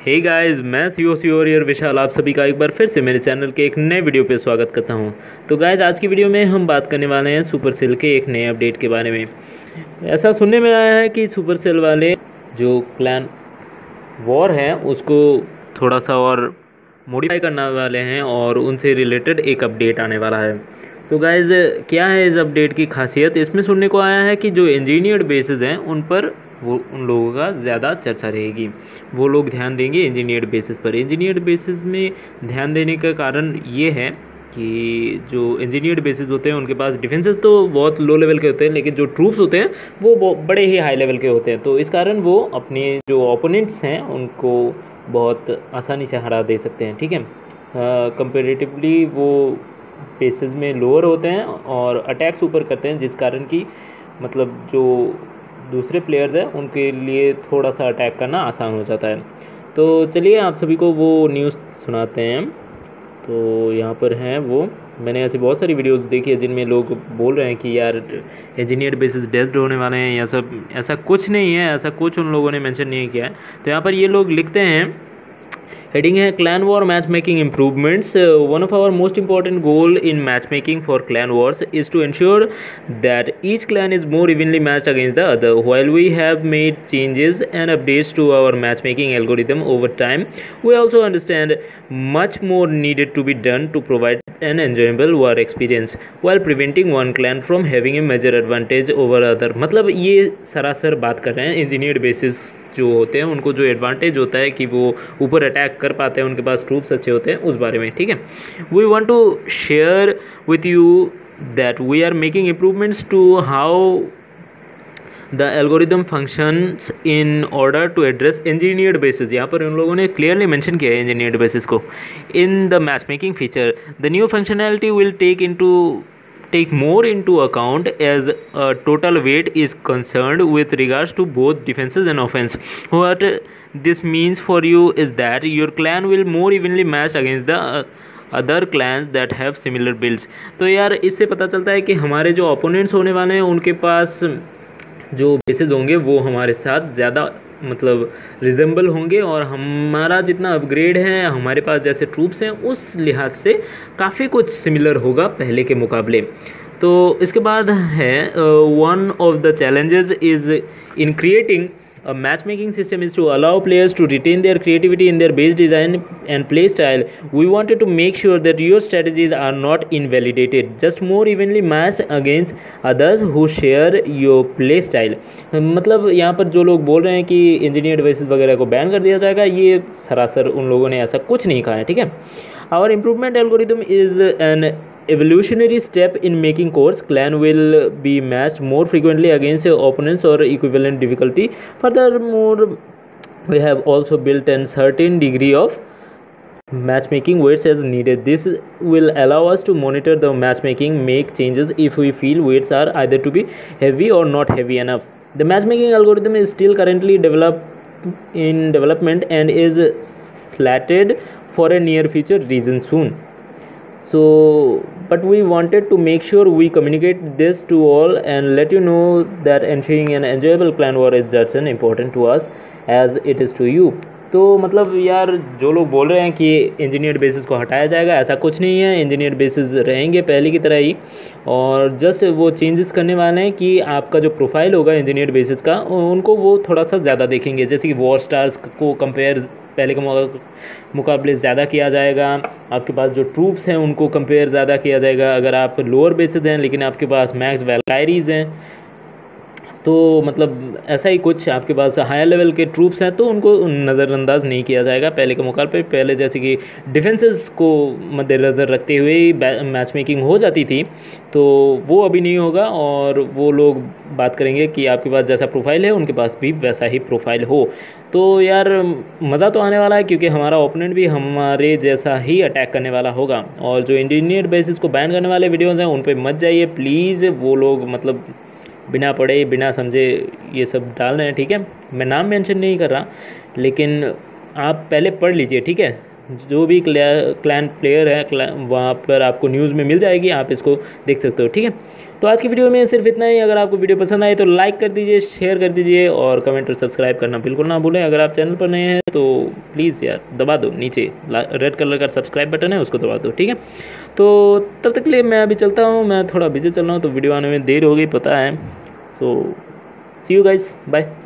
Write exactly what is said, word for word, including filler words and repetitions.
Hey guys, मैं सी ओ सी और यार विशाल आप सभी का एक बार फिर से मेरे चैनल के एक नए वीडियो पे स्वागत करता हूं। तो गाइस, आज की वीडियो में हम बात करने वाले हैं सुपरसेल के एक नए अपडेट के बारे में। ऐसा सुनने में आया है कि सुपरसेल वाले जो क्लैन वॉर है उसको थोड़ा सा और मॉडिफाई करने वाले हैं और उनसे रिलेटेड एक अपडेट आने वाला है। तो गाइस, क्या है इस अपडेट की खासियत? इसमें सुनने को आया है कि जो इंजीनियर्ड बेसिस हैं उन पर वो उन लोगों का ज़्यादा चर्चा रहेगी। वो लोग ध्यान देंगे इंजीनियर्ड बेसिस पर। इंजीनियर्ड बेसिस में ध्यान देने का कारण ये है कि जो इंजीनियर्ड बेसिस होते हैं उनके पास डिफेंसेस तो बहुत लो लेवल के होते हैं, लेकिन जो ट्रूप्स होते हैं वो बड़े ही हाई लेवल के होते हैं। तो इस कारण वो अपने जो ओपोनेंट्स हैं उनको बहुत आसानी से हरा दे सकते हैं। ठीक है, कंपेरेटिवली वो बेसिस में लोअर होते हैं और अटैक्स ऊपर करते हैं, जिस कारण की मतलब जो दूसरे प्लेयर्स हैं उनके लिए थोड़ा सा अटैक करना आसान हो जाता है। तो चलिए आप सभी को वो न्यूज़ सुनाते हैं। तो यहाँ पर हैं वो, मैंने ऐसी बहुत सारी वीडियोस देखी है जिनमें लोग बोल रहे हैं कि यार इंजीनियर्ड बेसिस डेस्ड होने वाले हैं या सब। ऐसा कुछ नहीं है, ऐसा कुछ उन लोगों ने मेंशन नहीं किया है। तो यहाँ पर ये लोग लिखते हैं, हेडिंग है clan war match making improvements. One of our most important goal in match making for clan wars is to ensure that each clan is more evenly matched against the other. While we have made changes and updates to our matchmaking algorithm over time, we also understand much more needed to be done to provide an enjoyable war experience while preventing one clan from having a major advantage over other. मतलब ये सरासर बात कर रहे हैं engineered basis जो होते हैं उनको जो एडवांटेज होता है कि वो ऊपर अटैक कर पाते हैं, उनके पास ट्रूप्स अच्छे होते हैं, उस बारे में। ठीक है, we want to share with you that we are making improvements to how the algorithm functions in order to address engineered basis. यहाँ पर उन लोगों ने क्लियरली मेंशन किया है इंजीनियर्ड बेसिस को। In the match making feature the new functionality will take into take more into account as a total weight is concerned with regards to both defenses and offense. What this means for you is that your clan will more evenly matched against the other clans that have similar builds. तो यार इससे पता चलता है कि हमारे जो opponents होने वाले हैं उनके पास जो बेसेस होंगे वो हमारे साथ ज़्यादा मतलब रिजेंबल होंगे और हमारा जितना अपग्रेड है, हमारे पास जैसे ट्रूप्स हैं, उस लिहाज से काफ़ी कुछ सिमिलर होगा पहले के मुकाबले। तो इसके बाद है one of the challenges is in creating a matchmaking system is to allow players to retain their creativity in their base design and play style. We wanted to make sure that your strategies are not invalidated, just more evenly matched against others who share your play style. मतलब यहाँ पर जो लोग बोल रहे हैं कि engineered basis वगैरह को बैन कर दिया जाएगा, ये सरासर उन लोगों ने ऐसा कुछ नहीं कहा है। ठीक है, our improvement algorithm is an evolutionary step in making cores. Clan will be matched more frequently against opponents or equivalent difficulty. Furthermore, we have also built a certain degree of matchmaking weights as needed. This will allow us to monitor the matchmaking, make changes if we feel weights are either to be heavy or not heavy enough. The matchmaking algorithm is still currently developed in development and is slated for a near future release soon. So but we wanted to make sure we communicate this to all and let you know that ensuring an enjoyable clan war is just as important to us as it is to you. तो मतलब यार जो लोग बोल रहे हैं कि engineered basis को हटाया जाएगा, ऐसा कुछ नहीं है। इंजीनियर्ड बेसिस रहेंगे पहले की तरह ही, और जस्ट वो चेंजेस करने वाले हैं कि आपका जो प्रोफाइल होगा इंजीनियर्ड बेसिस का उनको वो थोड़ा सा ज़्यादा देखेंगे। जैसे कि वॉर स्टार्स को कंपेयर पहले के मुकाबले ज़्यादा किया जाएगा, आपके पास जो ट्रूप्स हैं उनको कंपेयर ज़्यादा किया जाएगा। अगर आप लोअर बेसिस हैं लेकिन आपके पास मैक्स वैलकायरीज हैं तो मतलब ऐसा ही कुछ, आपके पास हायर लेवल के ट्रूप्स हैं तो उनको नज़रअंदाज नहीं किया जाएगा पहले के मुकाबले। पहले जैसे कि डिफेंसेस को मद्देनज़र रखते हुए मैच मेकिंग हो जाती थी, तो वो अभी नहीं होगा और वो लोग बात करेंगे कि आपके पास जैसा प्रोफाइल है उनके पास भी वैसा ही प्रोफाइल हो। तो यार मज़ा तो आने वाला है क्योंकि हमारा ओपोनेंट भी हमारे जैसा ही अटैक करने वाला होगा। और जो इंजीनियर्ड बेसिस को बैन करने वाले वीडियोज़ हैं उन पर मत जाइए प्लीज़। वो लोग मतलब बिना पढ़े बिना समझे ये सब डाल रहे हैं। ठीक है, मैं नाम मेंशन नहीं कर रहा, लेकिन आप पहले पढ़ लीजिए। ठीक है, जो भी क्लैन प्लेयर है वहाँ पर आपको न्यूज़ में मिल जाएगी, आप इसको देख सकते हो। ठीक है, तो आज की वीडियो में सिर्फ इतना ही। अगर आपको वीडियो पसंद आए तो लाइक कर दीजिए, शेयर कर दीजिए और कमेंट और सब्सक्राइब करना बिल्कुल ना भूलें। अगर आप चैनल पर नए हैं तो प्लीज़ यार दबा दो, नीचे रेड कलर का सब्सक्राइब बटन है उसको दबा दो। ठीक है, तो तब तक के लिए मैं अभी चलता हूँ, मैं थोड़ा बिजी चल रहा हूँ तो वीडियो आने में देर हो गई पता है। So see you guys, bye.